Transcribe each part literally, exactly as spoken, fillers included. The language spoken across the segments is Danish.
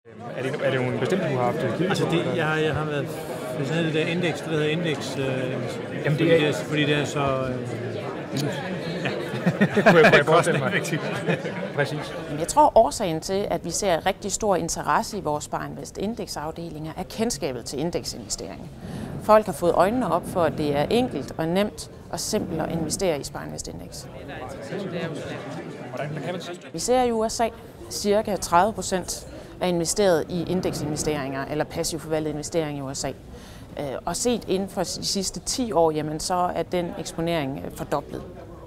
Er det, er det nogle bestemte, du har haft kigget Altså, på? det, jeg, jeg har været ved sådan det der indeks, det der hedder indeks, øh, Jamen, fordi, det er- det er, fordi det er så... Øh, ja, Kunne jeg, kunne jeg forestille mig. Præcis. Jeg tror, årsagen til, at vi ser rigtig stor interesse i vores Sparinvest indeksafdelinger, er kendskabet til indeksinvestering. Folk har fået øjnene op for, at det er enkelt og nemt og simpelt at investere i Sparinvest Index. Vi ser i U S A cirka tredive procent er investeret i indeksinvesteringer eller passivt forvaltede investeringer i U S A. Og set inden for de sidste ti år, jamen, så er den eksponering fordoblet.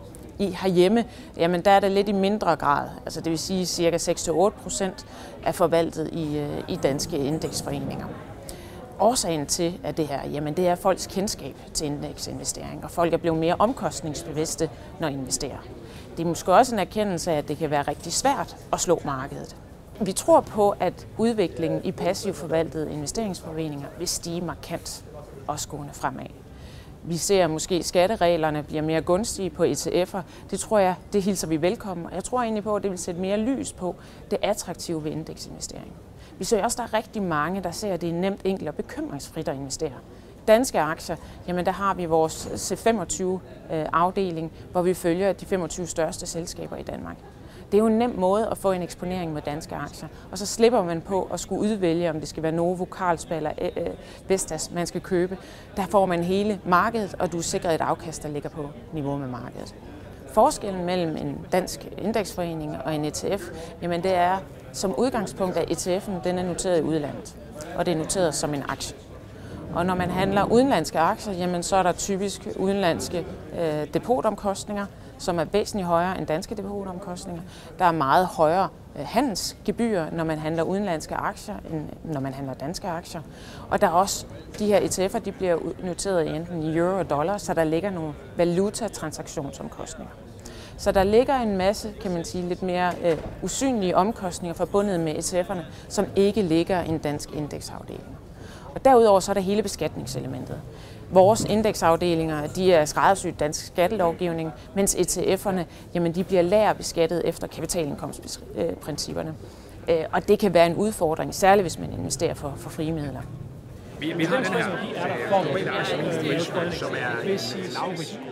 I herhjemme, jamen der er det lidt i mindre grad, altså det vil sige cirka seks til otte procent er forvaltet i, i danske indeksforeninger. Årsagen til at det her, jamen det er folks kendskab til indeksinvestering, og folk er blevet mere omkostningsbevidste, når de investerer. Det er måske også en erkendelse af, at det kan være rigtig svært at slå markedet. Vi tror på, at udviklingen i passivt forvaltede investeringsforeninger vil stige markant og gående fremad. Vi ser måske, at skattereglerne bliver mere gunstige på E T F'er. Det tror jeg, det hilser vi velkommen. Og jeg tror egentlig på, at det vil sætte mere lys på det attraktive ved indeksinvestering. Vi ser også, at der er rigtig mange, der ser, at det er nemt, enkelt og bekymringsfrit at investere. Danske aktier, jamen der har vi vores C femogtyve afdeling, hvor vi følger de femogtyve største selskaber i Danmark. Det er jo en nem måde at få en eksponering med danske aktier, og så slipper man på at skulle udvælge, om det skal være Novo, Carlsberg eller øh, Vestas, man skal købe. Der får man hele markedet, og du er sikret et afkast, der ligger på niveau med markedet. Forskellen mellem en dansk indeksforening og en E T F, jamen det er som udgangspunkt, at E T F'en den er noteret i udlandet, og det er noteret som en aktie. Og når man handler udenlandske aktier, jamen så er der typisk udenlandske øh, depotomkostninger, som er væsentligt højere end danske depotomkostninger. Der er meget højere øh, handelsgebyrer, når man handler udenlandske aktier, end når man handler danske aktier. Og der er også de her E T F'er, de bliver noteret i enten i euro og dollar, så der ligger nogle valutatransaktionsomkostninger. Så der ligger en masse, kan man sige, lidt mere øh, usynlige omkostninger forbundet med E T F'erne, som ikke ligger i en dansk indeksafdeling. Og derudover så er der hele beskatningselementet. Vores indeksafdelinger, de er skræddersyet dansk skattelovgivning, mens E T F'erne, jamen de bliver lagerbeskattet efter kapitalindkomstprincipperne. Og det kan være en udfordring, særligt hvis man investerer for, for frie midler. Vi, vi har den her globale aktie, som er lavrisiko.